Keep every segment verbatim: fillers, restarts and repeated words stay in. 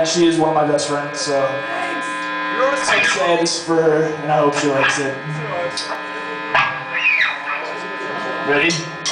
she is one of my best friends, so I'm sad this is for her, and I hope she likes it. Ready?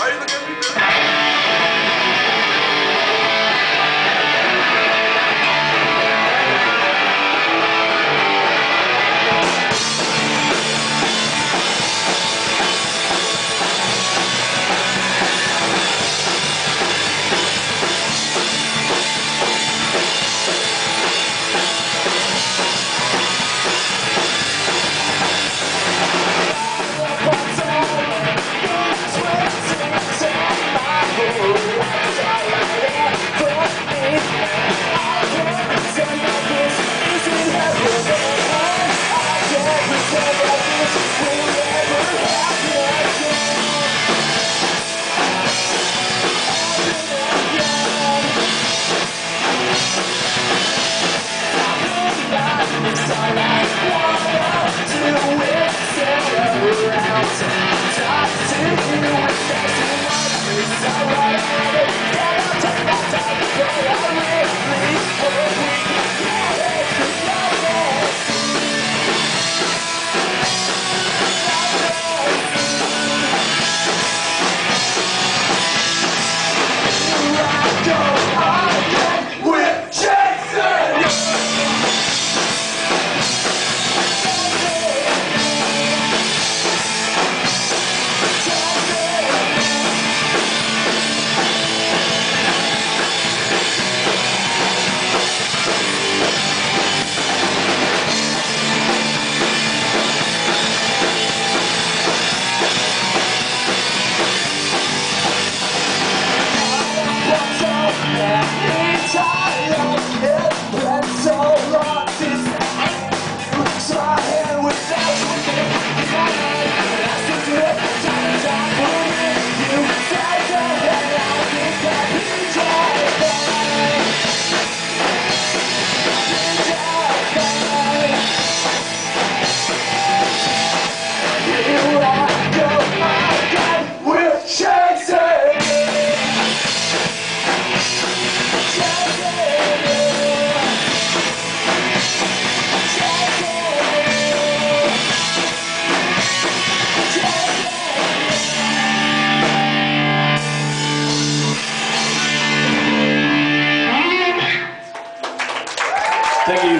Thank you.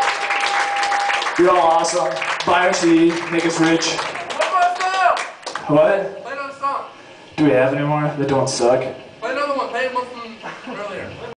You're all awesome. Buy our C D, make us rich. What? What? Play another song. Do we have any more that don't suck? Play another one. Play it